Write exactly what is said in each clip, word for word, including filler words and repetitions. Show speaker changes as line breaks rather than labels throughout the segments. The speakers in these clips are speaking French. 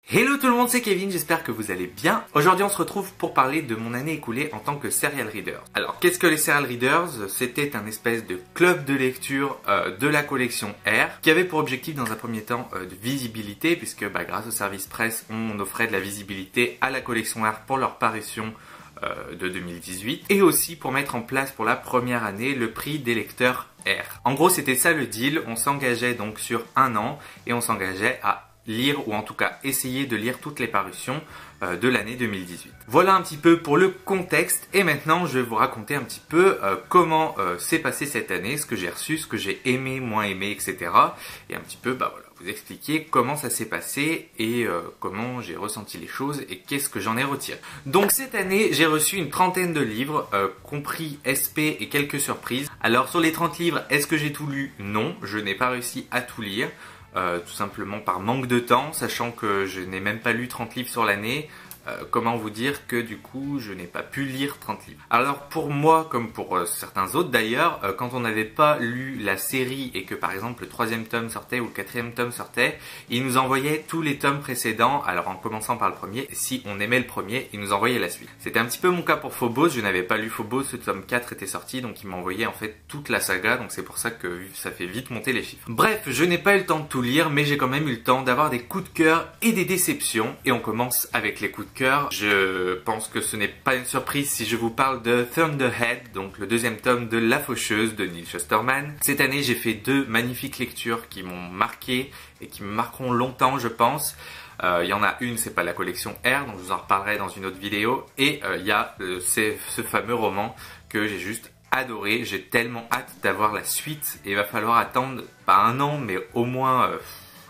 Hello tout le monde, c'est Kevin, j'espère que vous allez bien. Aujourd'hui on se retrouve pour parler de mon année écoulée en tant que serial reader. Alors qu'est-ce que les serial readers? C'était un espèce de club de lecture euh, de la collection R qui avait pour objectif dans un premier temps euh, de visibilité puisque bah, grâce au service presse on offrait de la visibilité à la collection R pour leur parution euh, de deux mille dix-huit et aussi pour mettre en place pour la première année le prix des lecteurs R. En gros c'était ça le deal, on s'engageait donc sur un an et on s'engageait à lire ou en tout cas essayer de lire toutes les parutions euh, de l'année deux mille dix-huit. Voilà un petit peu pour le contexte et maintenant je vais vous raconter un petit peu euh, comment euh, s'est passé cette année, ce que j'ai reçu, ce que j'ai aimé, moins aimé, et cetera. Et un petit peu bah voilà, vous expliquer comment ça s'est passé et euh, comment j'ai ressenti les choses et qu'est-ce que j'en ai retiré. Donc cette année j'ai reçu une trentaine de livres, euh, compris S P et quelques surprises. Alors sur les trente livres, est-ce que j'ai tout lu? Non, je n'ai pas réussi à tout lire. Euh, tout simplement par manque de temps, sachant que je n'ai même pas lu trente livres sur l'année. Euh, comment vous dire que du coup je n'ai pas pu lire trente livres. Alors pour moi, comme pour euh, certains autres d'ailleurs, euh, quand on n'avait pas lu la série et que par exemple le troisième tome sortait ou le quatrième tome sortait, ils nous envoyaient tous les tomes précédents, alors en commençant par le premier, si on aimait le premier, ils nous envoyaient la suite. C'était un petit peu mon cas pour Phobos, je n'avais pas lu Phobos, le tome quatre était sorti, donc ils m'envoyaient en fait toute la saga, donc c'est pour ça que ça fait vite monter les chiffres. Bref, je n'ai pas eu le temps de tout lire, mais j'ai quand même eu le temps d'avoir des coups de cœur et des déceptions, et on commence avec les coups de cœur. Je pense que ce n'est pas une surprise si je vous parle de Thunderhead, donc le deuxième tome de La Faucheuse de Neal Shusterman. Cette année, j'ai fait deux magnifiques lectures qui m'ont marqué et qui me marqueront longtemps, je pense. Il euh, y en a une, c'est pas la collection R, donc je vous en reparlerai dans une autre vidéo. Et il euh, y a euh, ce fameux roman que j'ai juste adoré. J'ai tellement hâte d'avoir la suite et il va falloir attendre, pas un an, mais au moins euh,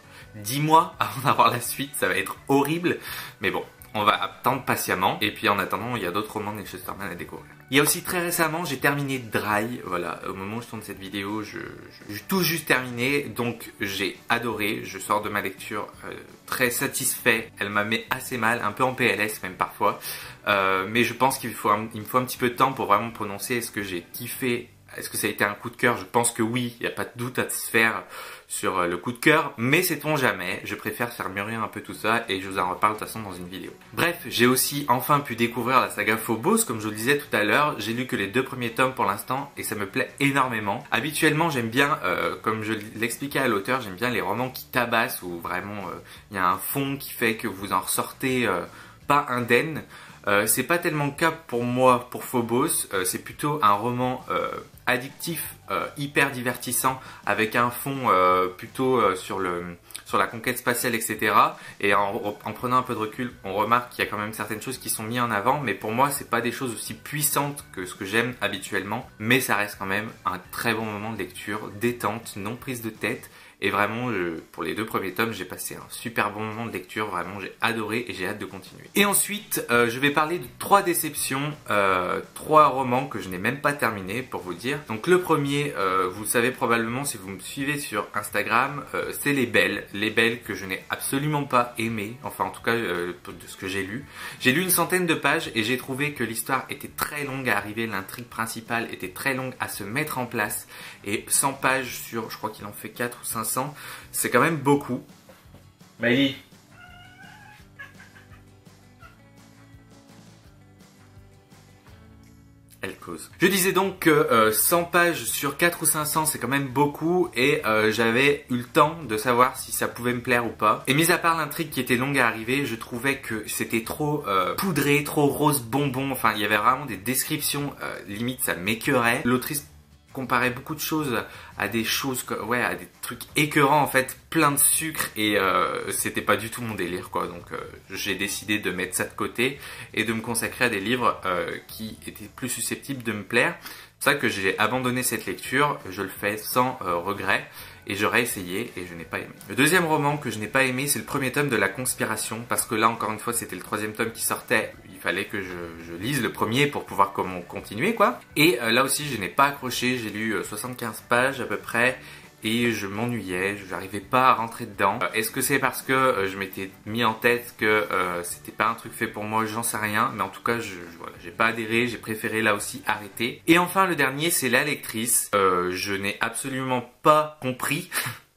dix mois avant d'avoir la suite. Ça va être horrible, mais bon. On va attendre patiemment, et puis en attendant, il y a d'autres romans de Neal Shusterman à découvrir. Il y a aussi très récemment, j'ai terminé Dry, voilà, au moment où je tourne cette vidéo, je, je, je tout juste terminé, donc j'ai adoré, je sors de ma lecture euh, très satisfait, elle m'a mis assez mal, un peu en P L S même parfois, euh, mais je pense qu'il faut un, il me faut un petit peu de temps pour vraiment prononcer est-ce que j'ai kiffé. Est-ce que ça a été un coup de cœur? Je pense que oui, il n'y a pas de doute à se faire sur le coup de cœur, mais sait-on jamais, je préfère faire mûrir un peu tout ça et je vous en reparle de toute façon dans une vidéo. Bref, j'ai aussi enfin pu découvrir la saga Phobos, comme je vous le disais tout à l'heure, j'ai lu que les deux premiers tomes pour l'instant et ça me plaît énormément. Habituellement j'aime bien, euh, comme je l'expliquais à l'auteur, j'aime bien les romans qui tabassent où vraiment il euh, y a un fond qui fait que vous en ressortez euh, pas indemne. Euh, c'est pas tellement le cas pour moi pour Phobos, euh, c'est plutôt un roman euh, addictif, euh, hyper divertissant avec un fond euh, plutôt euh, sur, le, sur la conquête spatiale, et cetera. Et en, en prenant un peu de recul, on remarque qu'il y a quand même certaines choses qui sont mises en avant, mais pour moi c'est pas des choses aussi puissantes que ce que j'aime habituellement, mais ça reste quand même un très bon moment de lecture, détente, non prise de tête. Et vraiment, je, pour les deux premiers tomes, j'ai passé un super bon moment de lecture. Vraiment, j'ai adoré et j'ai hâte de continuer. Et ensuite, euh, je vais parler de trois déceptions, euh, trois romans que je n'ai même pas terminés, pour vous dire. Donc le premier, euh, vous le savez probablement si vous me suivez sur Instagram, euh, c'est Les Belles. Les Belles que je n'ai absolument pas aimé, enfin en tout cas euh, de ce que j'ai lu. J'ai lu une centaine de pages et j'ai trouvé que l'histoire était très longue à arriver, l'intrigue principale était très longue à se mettre en place. Et cent pages sur, je crois qu'il en fait quatre ou cinq cents, c'est quand même beaucoup. Maïli. Elle cause. Je disais donc que euh, cent pages sur quatre ou cinq cents c'est quand même beaucoup et euh, j'avais eu le temps de savoir si ça pouvait me plaire ou pas. Et mis à part l'intrigue qui était longue à arriver, je trouvais que c'était trop euh, poudré, trop rose bonbon. Enfin, il y avait vraiment des descriptions, euh, limite ça m'écœurait. L'autrice comparait beaucoup de choses à des choses, ouais, à des trucs écœurants en fait, plein de sucre et euh, c'était pas du tout mon délire quoi. Donc euh, j'ai décidé de mettre ça de côté et de me consacrer à des livres euh, qui étaient plus susceptibles de me plaire. C'est pour ça que j'ai abandonné cette lecture, je le fais sans euh, regret et j'aurais essayé et je n'ai pas aimé. Le deuxième roman que je n'ai pas aimé, c'est le premier tome de La Conspiration parce que là encore une fois c'était le troisième tome qui sortait, il fallait que je, je lise le premier pour pouvoir comment continuer quoi. Et euh, là aussi je n'ai pas accroché, j'ai lu euh, soixante-quinze pages à peu près et je m'ennuyais, je n'arrivais pas à rentrer dedans. Euh, Est-ce que c'est parce que euh, je m'étais mis en tête que euh, c'était pas un truc fait pour moi, j'en sais rien, mais en tout cas je, je voilà, j'ai pas adhéré, j'ai préféré là aussi arrêter. Et enfin le dernier c'est La Lectrice, euh, je n'ai absolument pas compris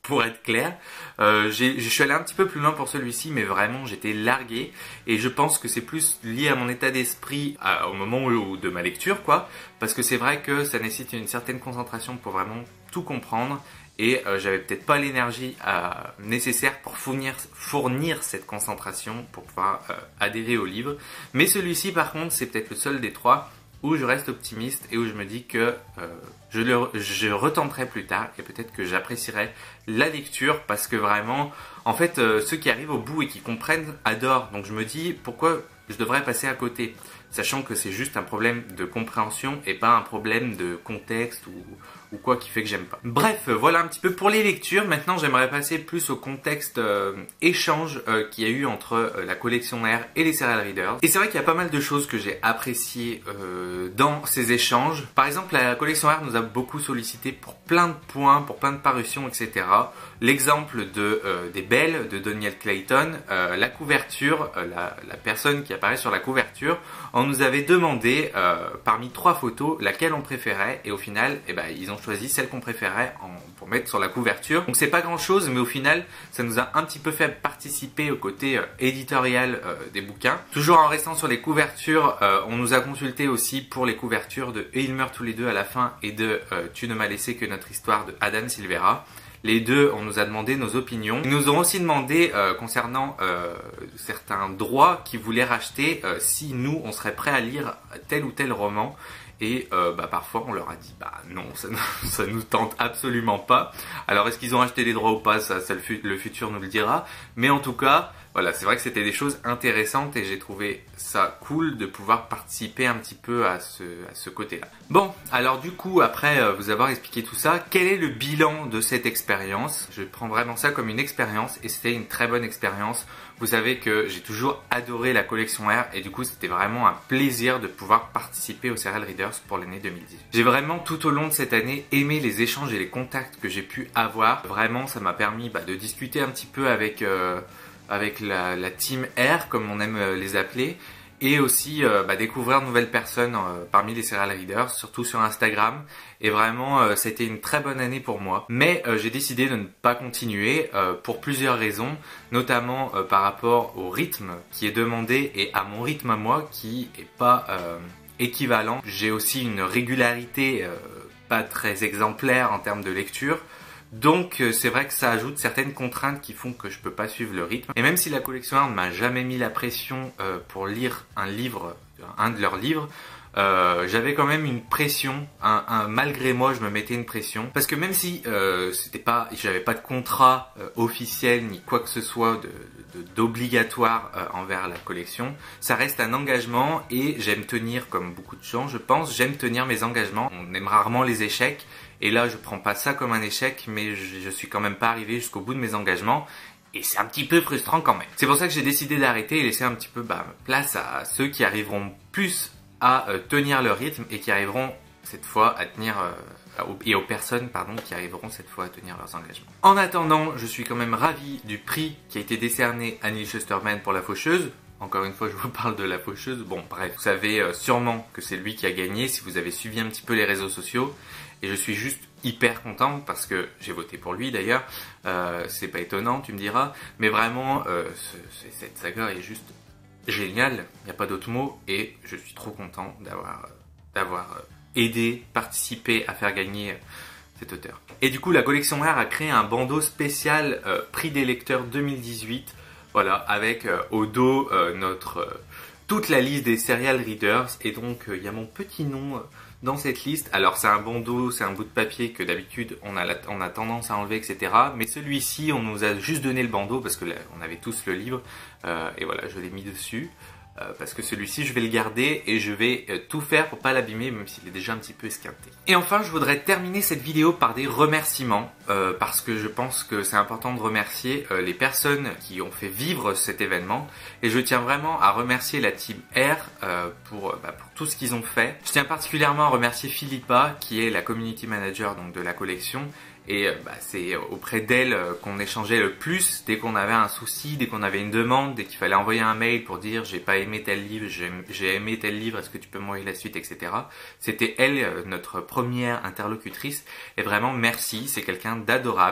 pour être clair. Euh, j'ai- je suis allé un petit peu plus loin pour celui-ci, mais vraiment j'étais largué et je pense que c'est plus lié à mon état d'esprit à- au moment où, de ma lecture, quoi, parce que c'est vrai que ça nécessite une certaine concentration pour vraiment tout comprendre et euh, j'avais peut-être pas l'énergie euh, nécessaire pour fournir, fournir cette concentration pour pouvoir euh, adhérer au livre. Mais celui-ci par contre c'est peut-être le seul des trois où je reste optimiste et où je me dis que euh, je le je retenterai plus tard et peut-être que j'apprécierai la lecture parce que vraiment, en fait, euh, ceux qui arrivent au bout et qui comprennent adorent. Donc je me dis pourquoi je devrais passer à côté, sachant que c'est juste un problème de compréhension et pas un problème de contexte ou, ou quoi qui fait que j'aime pas. Bref, voilà un petit peu pour les lectures. Maintenant, j'aimerais passer plus au contexte euh, échange euh, qu'il y a eu entre euh, la collection R et les Serial Readers. Et c'est vrai qu'il y a pas mal de choses que j'ai appréciées euh, dans ces échanges. Par exemple, la collection R nous a beaucoup sollicité pour plein de points, pour plein de parutions, et cetera. L'exemple de euh, des Belles de Doniel Clayton, euh, la couverture, euh, la, la personne qui apparaît sur la couverture, on nous avait demandé euh, parmi trois photos laquelle on préférait et au final, eh ben, ils ont choisi celle qu'on préférait en, pour mettre sur la couverture. Donc c'est pas grand chose, mais au final, ça nous a un petit peu fait participer au côté euh, éditorial euh, des bouquins. Toujours en restant sur les couvertures, euh, on nous a consulté aussi pour les couvertures de Et ils meurent tous les deux à la fin et de euh, Tu ne m'as laissé que notre histoire de Adam Silvera. Les deux, on nous a demandé nos opinions. Ils nous ont aussi demandé euh, concernant euh, certains droits qu'ils voulaient racheter, euh, si nous, on serait prêt à lire tel ou tel roman. Et euh, bah, parfois, on leur a dit, bah non, ça, ça nous tente absolument pas. Alors, est-ce qu'ils ont acheté les droits ou pas, ça, ça le, le futur nous le dira. Mais en tout cas, voilà, c'est vrai que c'était des choses intéressantes et j'ai trouvé ça cool de pouvoir participer un petit peu à ce, à ce côté-là. Bon, alors du coup, après euh, vous avoir expliqué tout ça, quel est le bilan de cette expérience? Je prends vraiment ça comme une expérience et c'était une très bonne expérience. Vous savez que j'ai toujours adoré la collection R et du coup, c'était vraiment un plaisir de pouvoir participer aux Serial Readers pour l'année deux mille dix. J'ai vraiment tout au long de cette année aimé les échanges et les contacts que j'ai pu avoir. Vraiment, ça m'a permis bah, de discuter un petit peu avec... Euh, avec la, la team R, comme on aime les appeler, et aussi euh, bah, découvrir de nouvelles personnes euh, parmi les Serial Readers, surtout sur Instagram. Et vraiment, euh, ça a été une très bonne année pour moi. Mais euh, j'ai décidé de ne pas continuer euh, pour plusieurs raisons, notamment euh, par rapport au rythme qui est demandé et à mon rythme à moi qui est pas euh, équivalent. J'ai aussi une régularité euh, pas très exemplaire en termes de lecture. Donc c'est vrai que ça ajoute certaines contraintes qui font que je peux pas suivre le rythme. Et même si la collection R ne m'a jamais mis la pression euh, pour lire un livre, un de leurs livres, euh, j'avais quand même une pression. Un, un, malgré moi, je me mettais une pression parce que même si euh, c'était pas, j'avais pas de contrat euh, officiel ni quoi que ce soit de, de, d'obligatoire euh, envers la collection, ça reste un engagement et j'aime tenir, comme beaucoup de gens, je pense, j'aime tenir mes engagements. On aime rarement les échecs. Et là, je prends pas ça comme un échec, mais je, je suis quand même pas arrivé jusqu'au bout de mes engagements. Et c'est un petit peu frustrant quand même. C'est pour ça que j'ai décidé d'arrêter et laisser un petit peu bah, place à ceux qui arriveront plus à euh, tenir leur rythme et qui arriveront cette fois à tenir... Euh, et aux personnes pardon, qui arriveront cette fois à tenir leurs engagements. En attendant, je suis quand même ravi du prix qui a été décerné à Neil Shusterman pour La Faucheuse. Encore une fois, je vous parle de La Faucheuse. Bon, bref, vous savez euh, sûrement que c'est lui qui a gagné si vous avez suivi un petit peu les réseaux sociaux. Et je suis juste hyper content parce que j'ai voté pour lui d'ailleurs. Euh, c'est pas étonnant, tu me diras. Mais vraiment, euh, ce, cette saga est juste géniale. Il n'y a pas d'autre mot. Et je suis trop content d'avoir d'avoir aidé, participé à faire gagner cet auteur. Et du coup, la collection R a créé un bandeau spécial euh, Prix des lecteurs deux mille dix-huit. Voilà, avec euh, au dos euh, notre euh, toute la liste des Serial Readers. Et donc, il euh, y a mon petit nom... Euh, dans cette liste. Alors c'est un bandeau, c'est un bout de papier que d'habitude on a, la, on a tendance à enlever, et cetera. Mais celui-ci, on nous a juste donné le bandeau parce que là, on avait tous le livre. Euh, et voilà, je l'ai mis dessus. Euh, parce que celui-ci, je vais le garder et je vais euh, tout faire pour pas l'abîmer, même s'il est déjà un petit peu esquinté. Et enfin, je voudrais terminer cette vidéo par des remerciements, euh, parce que je pense que c'est important de remercier euh, les personnes qui ont fait vivre cet événement. Et je tiens vraiment à remercier la team R euh, pour, bah, pour tout ce qu'ils ont fait. Je tiens particulièrement à remercier Philippa, qui est la community manager donc, de la collection. Et bah, c'est auprès d'elle qu'on échangeait le plus dès qu'on avait un souci, dès qu'on avait une demande, dès qu'il fallait envoyer un mail pour dire j'ai pas aimé tel livre, j'ai aimé tel livre, est-ce que tu peux m'envoyer la suite, et cetera. C'était elle notre première interlocutrice et vraiment merci, c'est quelqu'un d'adorable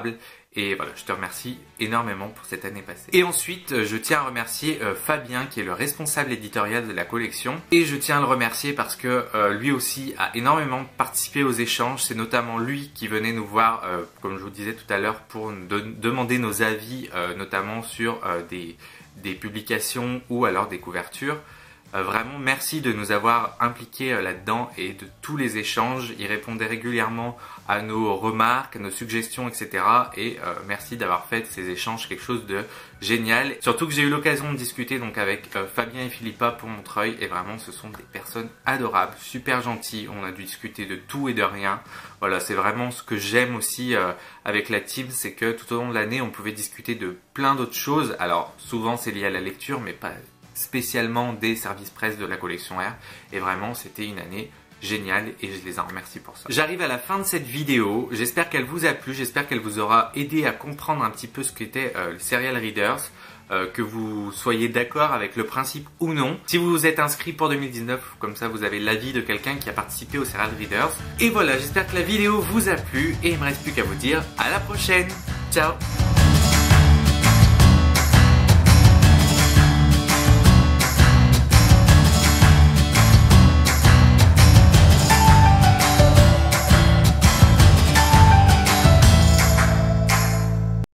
Et voilà, je te remercie énormément pour cette année passée. Et ensuite, je tiens à remercier euh, Fabien qui est le responsable éditorial de la collection. Et je tiens à le remercier parce que euh, lui aussi a énormément participé aux échanges. C'est notamment lui qui venait nous voir, euh, comme je vous disais tout à l'heure, pour nous de demander nos avis, euh, notamment sur euh, des, des publications ou alors des couvertures. Euh, vraiment, merci de nous avoir impliqués euh, là-dedans et de tous les échanges. Il répondait régulièrement à nos remarques, à nos suggestions, et cetera. Et euh, merci d'avoir fait ces échanges quelque chose de génial. Surtout que j'ai eu l'occasion de discuter donc avec euh, Fabien et Philippa pour Montreuil. Et vraiment, ce sont des personnes adorables, super gentilles. On a dû discuter de tout et de rien. Voilà, c'est vraiment ce que j'aime aussi euh, avec la team, c'est que tout au long de l'année, on pouvait discuter de plein d'autres choses. Alors, souvent, c'est lié à la lecture, mais pas spécialement des services presse de la collection R. Et vraiment, c'était une année géniale et je les en remercie pour ça. J'arrive à la fin de cette vidéo. J'espère qu'elle vous a plu. J'espère qu'elle vous aura aidé à comprendre un petit peu ce qu'étaient euh, les serial readers. Euh, que vous soyez d'accord avec le principe ou non. Si vous vous êtes inscrit pour deux mille dix-neuf, comme ça vous avez l'avis de quelqu'un qui a participé aux serial readers. Et voilà, j'espère que la vidéo vous a plu et il ne me reste plus qu'à vous dire à la prochaine. Ciao!